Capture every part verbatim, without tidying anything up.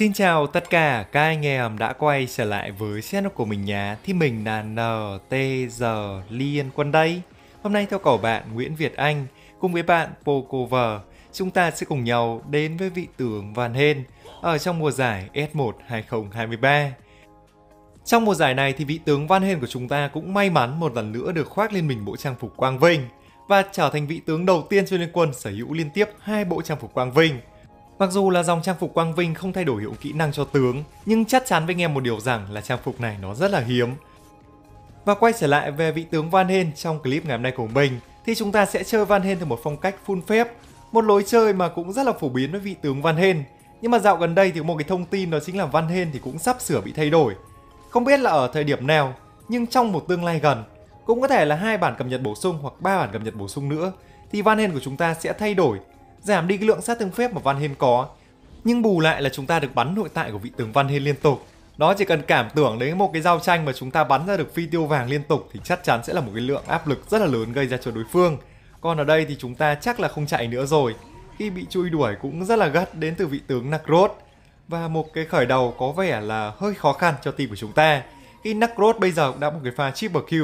Xin chào tất cả các anh em đã quay trở lại với channel của mình nhé. Thì mình là en tê giê Liên Quân đây. Hôm nay theo cậu bạn Nguyễn Việt Anh cùng với bạn Pocover, chúng ta sẽ cùng nhau đến với vị tướng Van Hên ở trong mùa giải S một hai không hai ba. Trong mùa giải này thì vị tướng Van Hên của chúng ta cũng may mắn một lần nữa được khoác lên mình bộ trang phục quang vinh và trở thành vị tướng đầu tiên trên Liên Quân sở hữu liên tiếp hai bộ trang phục quang vinh. Mặc dù là dòng trang phục quang vinh không thay đổi hiệu kỹ năng cho tướng, nhưng chắc chắn với anh em một điều rằng là trang phục này nó rất là hiếm. Và quay trở lại về vị tướng Van Hên trong clip ngày hôm nay của mình, thì chúng ta sẽ chơi Van Hên theo một phong cách full phép, một lối chơi mà cũng rất là phổ biến với vị tướng Van Hên. Nhưng mà dạo gần đây thì có một cái thông tin đó chính là Van Hên thì cũng sắp sửa bị thay đổi. Không biết là ở thời điểm nào, nhưng trong một tương lai gần, cũng có thể là hai bản cập nhật bổ sung hoặc ba bản cập nhật bổ sung nữa, thì Van Hên của chúng ta sẽ thay đổi, giảm đi cái lượng sát thương phép mà Van Hên có, nhưng bù lại là chúng ta được bắn nội tại của vị tướng Van Hên liên tục. Đó, chỉ cần cảm tưởng đến một cái giao tranh mà chúng ta bắn ra được phi tiêu vàng liên tục thì chắc chắn sẽ là một cái lượng áp lực rất là lớn gây ra cho đối phương. Còn ở đây thì chúng ta chắc là không chạy nữa rồi, khi bị chui đuổi cũng rất là gắt đến từ vị tướng Nacros. Và một cái khởi đầu có vẻ là hơi khó khăn cho team của chúng ta, khi Nacros bây giờ cũng đã một cái pha triple kill.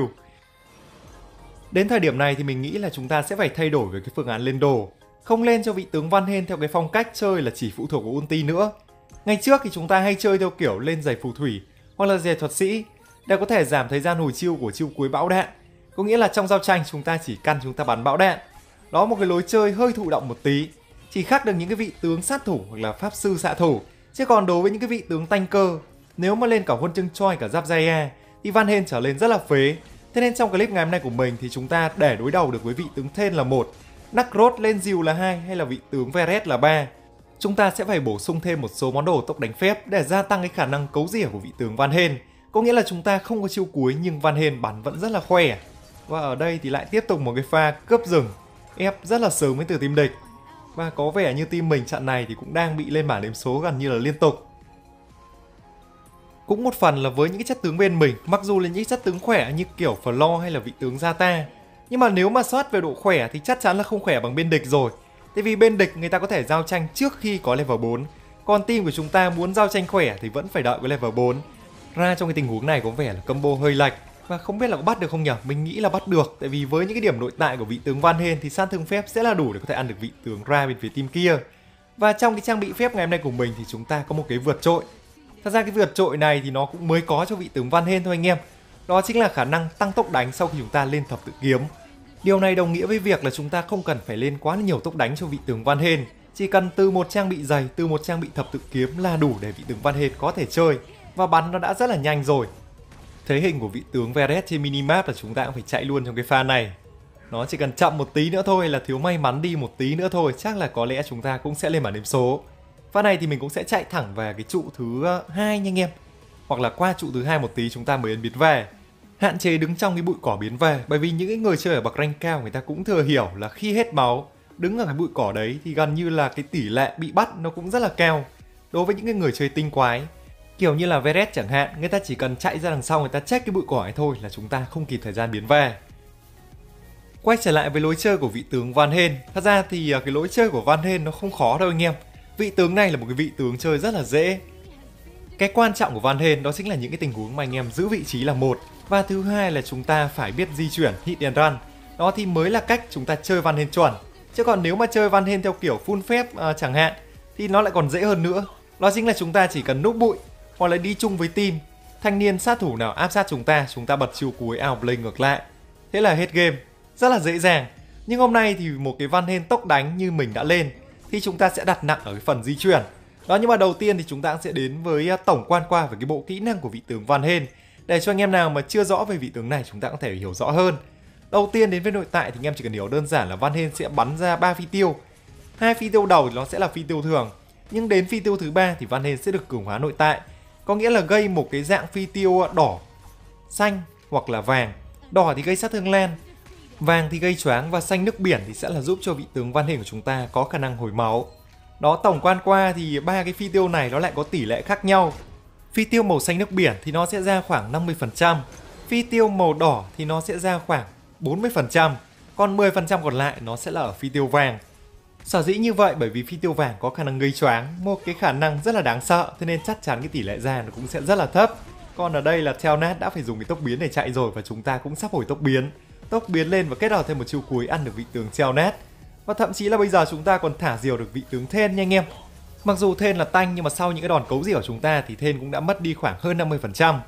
Đến thời điểm này thì mình nghĩ là chúng ta sẽ phải thay đổi về cái phương án lên đồ, không lên cho vị tướng Van Hên theo cái phong cách chơi là chỉ phụ thuộc vào ulti nữa. Ngày trước thì chúng ta hay chơi theo kiểu lên giày phù thủy hoặc là giày thuật sĩ để có thể giảm thời gian hồi chiêu của chiêu cuối bão đạn. Có nghĩa là trong giao tranh chúng ta chỉ căn chúng ta bắn bão đạn. Đó, một cái lối chơi hơi thụ động một tí, chỉ khác được những cái vị tướng sát thủ hoặc là pháp sư xạ thủ. Chứ còn đối với những cái vị tướng tanker, nếu mà lên cả huân chương choi cả giáp Zaya thì Van Hên trở lên rất là phế. Thế nên trong clip ngày hôm nay của mình thì chúng ta để đối đầu được với vị tướng Thên là một, Nacros lên dìu là hai hay là vị tướng Veret là ba, chúng ta sẽ phải bổ sung thêm một số món đồ tốc đánh phép để gia tăng cái khả năng cấu rỉa của vị tướng Van Hên. Có nghĩa là chúng ta không có chiêu cuối nhưng Van Hên bắn vẫn rất là khỏe. Và ở đây thì lại tiếp tục một cái pha cướp rừng ép rất là sớm với từ team địch. Và có vẻ như team mình trận này thì cũng đang bị lên bảng điểm số gần như là liên tục. Cũng một phần là với những cái chất tướng bên mình, mặc dù là những chất tướng khỏe như kiểu Flo hay là vị tướng Zata, nhưng mà nếu mà soát về độ khỏe thì chắc chắn là không khỏe bằng bên địch rồi. Tại vì bên địch người ta có thể giao tranh trước khi có level bốn, còn team của chúng ta muốn giao tranh khỏe thì vẫn phải đợi cái level bốn. Ra trong cái tình huống này có vẻ là combo hơi lệch, và không biết là có bắt được không nhỉ? Mình nghĩ là bắt được, tại vì với những cái điểm nội tại của vị tướng Van Hên thì sát thương phép sẽ là đủ để có thể ăn được vị tướng Ra bên phía team kia. Và trong cái trang bị phép ngày hôm nay của mình thì chúng ta có một cái vượt trội. Thật ra cái vượt trội này thì nó cũng mới có cho vị tướng Van Hên thôi anh em. Đó chính là khả năng tăng tốc đánh sau khi chúng ta lên thập tự kiếm. Điều này đồng nghĩa với việc là chúng ta không cần phải lên quá nhiều tốc đánh cho vị tướng Van Hên, chỉ cần từ một trang bị dày, từ một trang bị thập tự kiếm là đủ để vị tướng Van Hên có thể chơi, và bắn nó đã rất là nhanh rồi. Thế hình của vị tướng Veret trên minimap là chúng ta cũng phải chạy luôn trong cái pha này. Nó chỉ cần chậm một tí nữa thôi, hay là thiếu may mắn đi một tí nữa thôi, chắc là có lẽ chúng ta cũng sẽ lên bảng điểm số. Pha này thì mình cũng sẽ chạy thẳng về cái trụ thứ hai nha anh em, hoặc là qua trụ thứ hai một tí chúng ta mới biến về. Hạn chế đứng trong cái bụi cỏ biến về, bởi vì những người chơi ở bậc rank cao người ta cũng thừa hiểu là khi hết máu đứng ở cái bụi cỏ đấy thì gần như là cái tỷ lệ bị bắt nó cũng rất là cao. Đối với những người chơi tinh quái kiểu như là Veret chẳng hạn, người ta chỉ cần chạy ra đằng sau người ta check cái bụi cỏ ấy thôi là chúng ta không kịp thời gian biến về. Quay trở lại với lối chơi của vị tướng Van Hên, thật ra thì cái lối chơi của Van Hên nó không khó đâu anh em. Vị tướng này là một cái vị tướng chơi rất là dễ. Cái quan trọng của Van Hên đó chính là những cái tình huống mà anh em giữ vị trí là một, và thứ hai là chúng ta phải biết di chuyển, hit and run. Đó thì mới là cách chúng ta chơi Van Hên chuẩn. Chứ còn nếu mà chơi Van Hên theo kiểu full phép uh, chẳng hạn thì nó lại còn dễ hơn nữa. Đó chính là chúng ta chỉ cần núp bụi hoặc là đi chung với team, thanh niên sát thủ nào áp sát chúng ta, chúng ta bật chiêu cuối outplay ngược lại, thế là hết game, rất là dễ dàng. Nhưng hôm nay thì một cái Van Hên tốc đánh như mình đã lên thì chúng ta sẽ đặt nặng ở cái phần di chuyển. Đó, nhưng mà đầu tiên thì chúng ta sẽ đến với tổng quan qua về cái bộ kỹ năng của vị tướng Van Hên, để cho anh em nào mà chưa rõ về vị tướng này chúng ta có thể hiểu rõ hơn. Đầu tiên đến với nội tại thì anh em chỉ cần hiểu đơn giản là Van Hên sẽ bắn ra ba phi tiêu. Hai phi tiêu đầu thì nó sẽ là phi tiêu thường, nhưng đến phi tiêu thứ ba thì Van Hên sẽ được cường hóa nội tại, có nghĩa là gây một cái dạng phi tiêu đỏ, xanh hoặc là vàng. Đỏ thì gây sát thương lan, vàng thì gây choáng, và xanh nước biển thì sẽ là giúp cho vị tướng Van Hên của chúng ta có khả năng hồi máu. Đó, tổng quan qua thì ba cái phi tiêu này nó lại có tỷ lệ khác nhau. Phi tiêu màu xanh nước biển thì nó sẽ ra khoảng năm mươi phần trăm, phi tiêu màu đỏ thì nó sẽ ra khoảng bốn mươi phần trăm, còn mười phần trăm còn lại nó sẽ là ở phi tiêu vàng. Sở dĩ như vậy bởi vì phi tiêu vàng có khả năng gây choáng, một cái khả năng rất là đáng sợ, thế nên chắc chắn cái tỷ lệ ra nó cũng sẽ rất là thấp. Còn ở đây là Telnet đã phải dùng cái tốc biến để chạy rồi và chúng ta cũng sắp hồi tốc biến. Tốc biến lên và kết hợp thêm một chiêu cuối ăn được vị tướng Telnet. Và thậm chí là bây giờ chúng ta còn thả diều được vị tướng Thên nha anh em. Mặc dù Thên là tanh nhưng mà sau những cái đòn cấu rỉa của chúng ta thì Thên cũng đã mất đi khoảng hơn năm mươi phần trăm.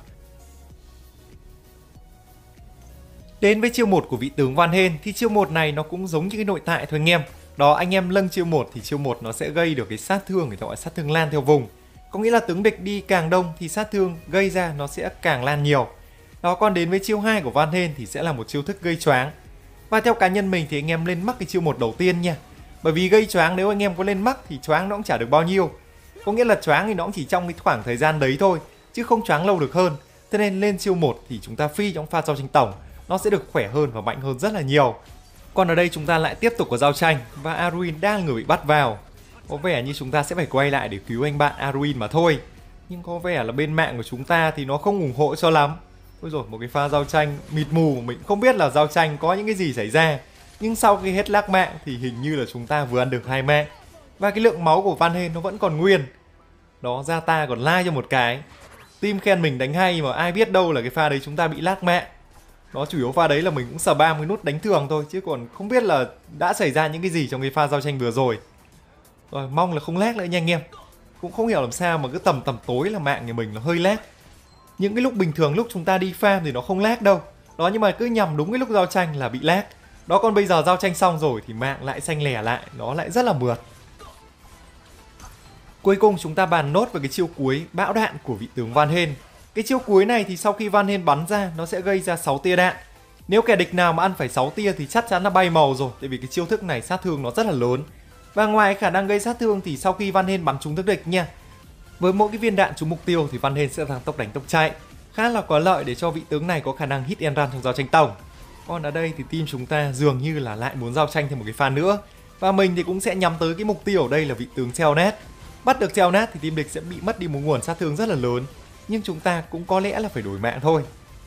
Đến với chiêu một của vị tướng Van Hên thì chiêu một này nó cũng giống như cái nội tại thôi anh em. Đó, anh em lâng chiêu một thì chiêu một nó sẽ gây được cái sát thương, người ta gọi sát thương lan theo vùng. Có nghĩa là tướng địch đi càng đông thì sát thương gây ra nó sẽ càng lan nhiều. Đó, còn đến với chiêu hai của Van Hên thì sẽ là một chiêu thức gây choáng. Và theo cá nhân mình thì anh em lên mắc cái chiêu một đầu tiên nha. Bởi vì gây choáng nếu anh em có lên mắc thì choáng nó cũng chả được bao nhiêu. Có nghĩa là choáng thì nó cũng chỉ trong cái khoảng thời gian đấy thôi, chứ không choáng lâu được hơn. Thế nên lên chiêu một thì chúng ta phi trong pha giao tranh tổng, nó sẽ được khỏe hơn và mạnh hơn rất là nhiều. Còn ở đây chúng ta lại tiếp tục có giao tranh và Arduin đang là người bị bắt vào. Có vẻ như chúng ta sẽ phải quay lại để cứu anh bạn Arduin mà thôi. Nhưng có vẻ là bên mạng của chúng ta thì nó không ủng hộ cho lắm. Ôi rồi, một cái pha giao tranh mịt mù mà mình không biết là giao tranh có những cái gì xảy ra. Nhưng sau khi hết lag mạng thì hình như là chúng ta vừa ăn được hai mạng. Và cái lượng máu của Van Hên nó vẫn còn nguyên. Đó, ra ta còn like cho một cái. Team khen mình đánh hay mà ai biết đâu là cái pha đấy chúng ta bị lag mạng. Đó, chủ yếu pha đấy là mình cũng sờ ba mươi nút đánh thường thôi, chứ còn không biết là đã xảy ra những cái gì trong cái pha giao tranh vừa rồi. Rồi, mong là không lag nữa nha anh em. Cũng không hiểu làm sao mà cứ tầm tầm tối là mạng nhà mình nó hơi lag. Những cái lúc bình thường lúc chúng ta đi farm thì nó không lag đâu. Đó, nhưng mà cứ nhằm đúng cái lúc giao tranh là bị lag. Đó, còn bây giờ giao tranh xong rồi thì mạng lại xanh lẻ lại, nó lại rất là mượt. Cuối cùng chúng ta bàn nốt về cái chiêu cuối bão đạn của vị tướng Van Hên. Cái chiêu cuối này thì sau khi Van Hên bắn ra nó sẽ gây ra sáu tia đạn. Nếu kẻ địch nào mà ăn phải sáu tia thì chắc chắn là bay màu rồi, tại vì cái chiêu thức này sát thương nó rất là lớn. Và ngoài khả năng gây sát thương thì sau khi Van Hên bắn trúng thức địch nha, với mỗi cái viên đạn trúng mục tiêu thì Van Hên sẽ tăng tốc đánh tốc chạy, khá là có lợi để cho vị tướng này có khả năng hit and run trong giao tranh tổng. Còn ở đây thì team chúng ta dường như là lại muốn giao tranh thêm một cái pha nữa, và mình thì cũng sẽ nhắm tới cái mục tiêu ở đây là vị tướng Telnet. Bắt được Telnet thì team địch sẽ bị mất đi một nguồn sát thương rất là lớn, nhưng chúng ta cũng có lẽ là phải đổi mạng thôi.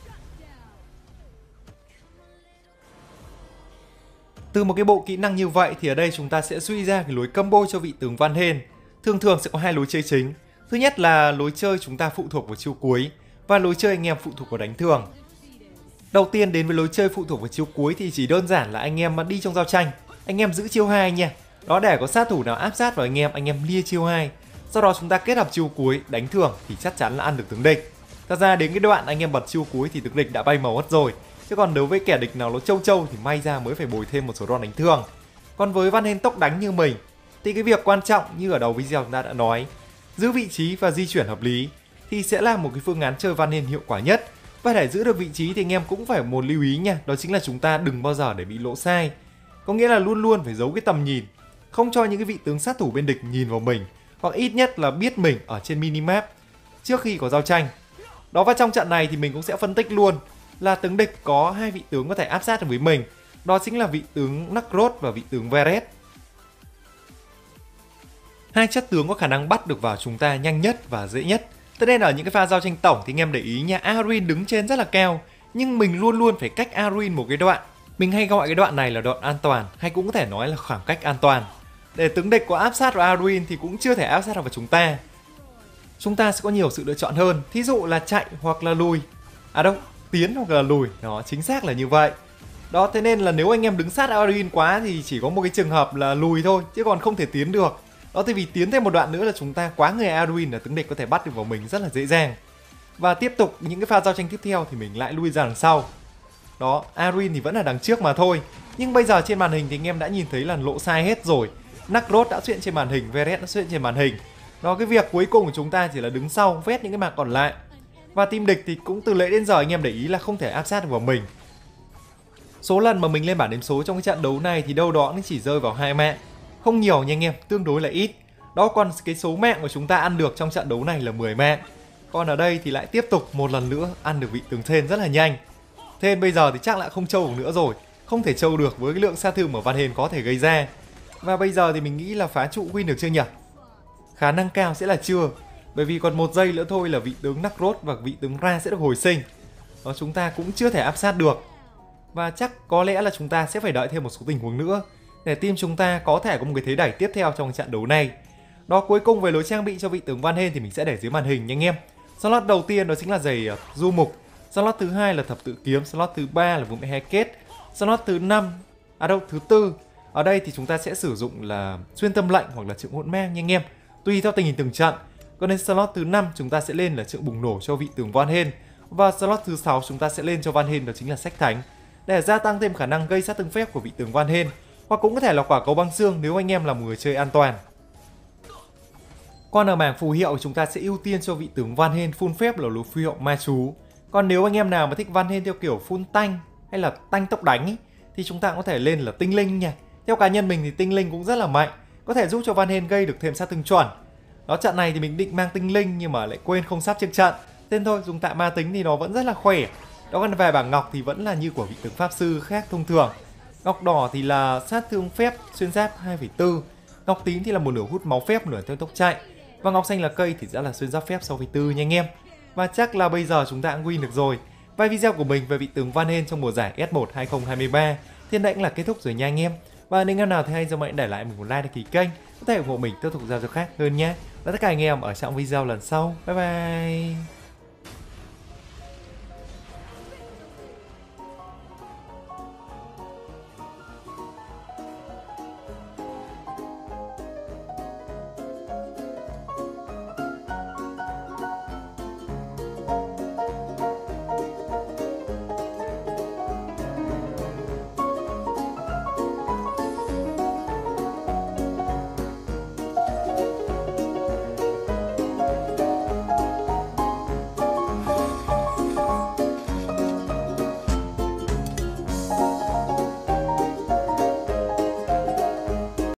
Từ một cái bộ kỹ năng như vậy thì ở đây chúng ta sẽ suy ra cái lối combo cho vị tướng Van Hên. Thường thường sẽ có hai lối chơi chính. Thứ nhất là lối chơi chúng ta phụ thuộc vào chiêu cuối, và lối chơi anh em phụ thuộc vào đánh thường. Đầu tiên đến với lối chơi phụ thuộc vào chiêu cuối thì chỉ đơn giản là anh em mà đi trong giao tranh, anh em giữ chiêu hai nha. Đó, để có sát thủ nào áp sát vào anh em, anh em lia chiêu hai. Sau đó chúng ta kết hợp chiêu cuối đánh thường thì chắc chắn là ăn được tướng địch. Thật ra đến cái đoạn anh em bật chiêu cuối thì tướng địch đã bay màu mất rồi. Chứ còn đối với kẻ địch nào nó trâu trâu thì may ra mới phải bồi thêm một số đòn đánh thường. Còn với Van Hên tốc đánh như mình thì cái việc quan trọng như ở đầu video chúng ta đã nói, giữ vị trí và di chuyển hợp lý thì sẽ là một cái phương án chơi Van Hên hiệu quả nhất. Và để giữ được vị trí thì anh em cũng phải một lưu ý nha, đó chính là chúng ta đừng bao giờ để bị lộ sai. Có nghĩa là luôn luôn phải giấu cái tầm nhìn, không cho những cái vị tướng sát thủ bên địch nhìn vào mình, hoặc ít nhất là biết mình ở trên minimap trước khi có giao tranh. Đó, và trong trận này thì mình cũng sẽ phân tích luôn là tướng địch có hai vị tướng có thể áp sát được với mình. Đó chính là vị tướng Nakrod và vị tướng Veret. Hai chất tướng có khả năng bắt được vào chúng ta nhanh nhất và dễ nhất. Thế nên ở những cái pha giao tranh tổng thì anh em để ý nha, Arduin đứng trên rất là cao, nhưng mình luôn luôn phải cách Arduin một cái đoạn. Mình hay gọi cái đoạn này là đoạn an toàn, hay cũng có thể nói là khoảng cách an toàn. Để tướng địch có áp sát vào Arduin thì cũng chưa thể áp sát vào chúng ta. Chúng ta sẽ có nhiều sự lựa chọn hơn, thí dụ là chạy hoặc là lùi. À đâu, tiến hoặc là lùi, đó, chính xác là như vậy. Đó, thế nên là nếu anh em đứng sát Arduin quá thì chỉ có một cái trường hợp là lùi thôi, chứ còn không thể tiến được. Đó, tại vì tiến thêm một đoạn nữa là chúng ta quá người Arduin là tướng địch có thể bắt được vào mình rất là dễ dàng. Và tiếp tục những cái pha giao tranh tiếp theo thì mình lại lui ra đằng sau. Đó, Arduin thì vẫn là đằng trước mà thôi. Nhưng bây giờ trên màn hình thì anh em đã nhìn thấy là lộ sai hết rồi. Nakrod đã xuất hiện trên màn hình, Veret đã xuất hiện trên màn hình. Đó, cái việc cuối cùng của chúng ta chỉ là đứng sau vét những cái mạc còn lại. Và team địch thì cũng từ lễ đến giờ anh em để ý là không thể áp sát được vào mình. Số lần mà mình lên bảng đếm số trong cái trận đấu này thì đâu đó nó chỉ rơi vào hai mạng. Không nhiều nha anh em, tương đối là ít. Đó, còn cái số mạng của chúng ta ăn được trong trận đấu này là mười mạng. Còn ở đây thì lại tiếp tục một lần nữa ăn được vị tướng Thên rất là nhanh. Thên bây giờ thì chắc lại không trâu được nữa rồi. Không thể trâu được với cái lượng sát thương mà Van Hên có thể gây ra. Và bây giờ thì mình nghĩ là phá trụ win được chưa nhỉ? Khả năng cao sẽ là chưa. Bởi vì còn một giây nữa thôi là vị tướng Nakrod và vị tướng Ra sẽ được hồi sinh. Đó, chúng ta cũng chưa thể áp sát được. Và chắc có lẽ là chúng ta sẽ phải đợi thêm một số tình huống nữa. để team chúng ta có thể có một cái thế đẩy tiếp theo trong trận đấu này. Đó, cuối cùng về lối trang bị cho vị tướng Van Halen thì mình sẽ để dưới màn hình nha anh em. Slot đầu tiên đó chính là giày uh, du mục, slot thứ hai là thập tự kiếm, slot thứ ba là vùng he kết, slot thứ năm, à đâu, thứ tư. Ở đây thì chúng ta sẽ sử dụng là xuyên tâm lệnh hoặc là trượng hỗn mang nha anh em, tùy theo tình hình từng trận. Còn đến slot thứ năm chúng ta sẽ lên là trượng bùng nổ cho vị tướng Van Halen, và slot thứ sáu chúng ta sẽ lên cho Van Halen đó chính là sách thánh, để gia tăng thêm khả năng gây sát thương phép của vị tướng Van Halen, hoặc cũng có thể là quả cầu băng xương nếu anh em là một người chơi an toàn. Còn ở mảng phù hiệu chúng ta sẽ ưu tiên cho vị tướng Van Halen full phép là lối phù hiệu ma chú. Còn nếu anh em nào mà thích Van Halen theo kiểu full tanh hay là tanh tốc đánh ý, thì chúng ta cũng có thể lên là tinh linh nha. Theo cá nhân mình thì tinh linh cũng rất là mạnh, có thể giúp cho Van Halen gây được thêm sát thương chuẩn. Đó, trận này thì mình định mang tinh linh nhưng mà lại quên không sắp trước trận, nên thôi dùng tạm ma tính thì nó vẫn rất là khỏe. Đó, còn về bảng ngọc thì vẫn là như của vị tướng pháp sư khác thông thường. Ngọc đỏ thì là sát thương phép xuyên giáp hai phẩy bốn, ngọc tím thì là một nửa hút máu phép, nửa theo tốc chạy, và ngọc xanh là cây thì sẽ là xuyên giáp phép sáu phẩy bốn nha anh em. Và chắc là bây giờ chúng ta cũng win được rồi. Và video của mình về vị tướng Van Halen trong mùa giải S một hai không hai ba thì đã cũng là kết thúc rồi nha anh em. Và nếu em nào thì hay do mạnh để lại mình một like đăng ký kênh, có thể ủng hộ mình tiếp tục ra cho khác hơn nhé. Và tất cả anh em ở trong video lần sau. Bye bye.